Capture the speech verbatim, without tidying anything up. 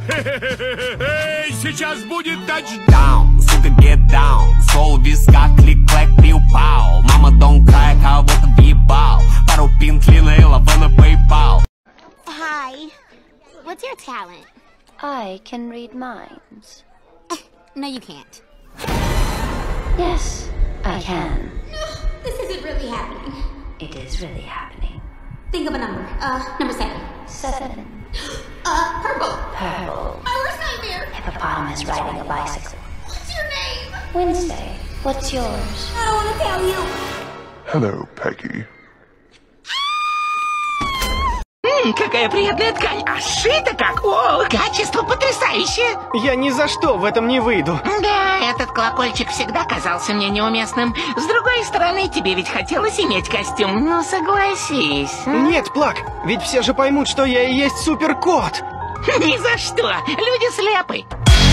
Эй, сейчас будет тачдаун, сука, get down. Сол виска, клик-клэк, пиу-пау. Мама, don't cry, кого-то въебал. Пару пинт, Лина и лава на PayPal. Hi, what's your talent? I can read minds. No, you can't. Yes, I can. No, this isn't really happening. It is really happening. Think of a number. Uh, number seven. Seven. Uh, purple. Purple. My worst nightmare. Hippopotamus riding a bicycle. What's your name? Wednesday. What's yours? I don't want to tell you. Hello, Peggy. Ммм, какая приятная ткань. А сшито как? О, качество потрясающее. Я ни за что в этом не выйду. Да, этот колокольчик всегда казался мне неуместным. С другой стороны, тебе ведь хотелось иметь костюм. Ну, согласись. Нет, Плак, ведь все же поймут, что я и есть суперкот. Ни за что. Люди слепы.